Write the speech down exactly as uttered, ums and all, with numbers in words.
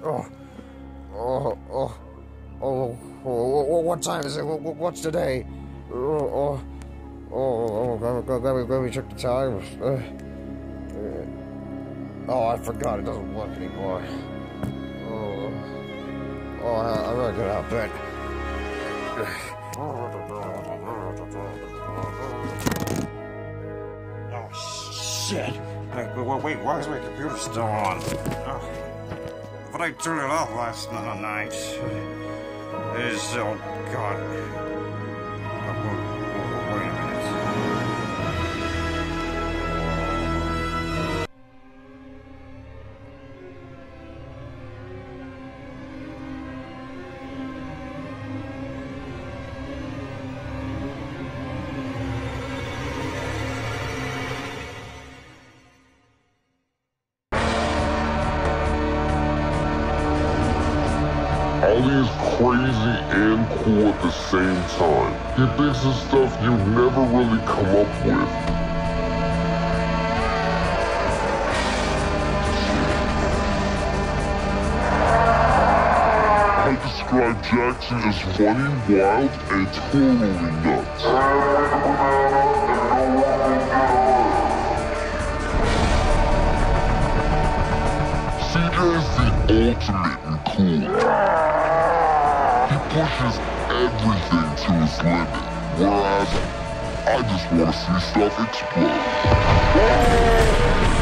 Oh, oh, oh, oh, oh, what time is it? What's today? Oh, oh, oh, oh, let me, let me check the time. Uh, oh, I forgot, it doesn't work anymore. Oh, oh, I'm gonna get out of bed. Oh, shit. Wait, wait, why is my computer still on? Oh. But I turned it off last night. It is, oh god. Oh, wait a minute. Ali is crazy and cool at the same time. He thinks of stuff you'd never really come up with. I describe Jackson as funny, wild, and totally nuts. C J is the ultimate in cool. He pushes everything to his limit, whereas I just want to see stuff explode.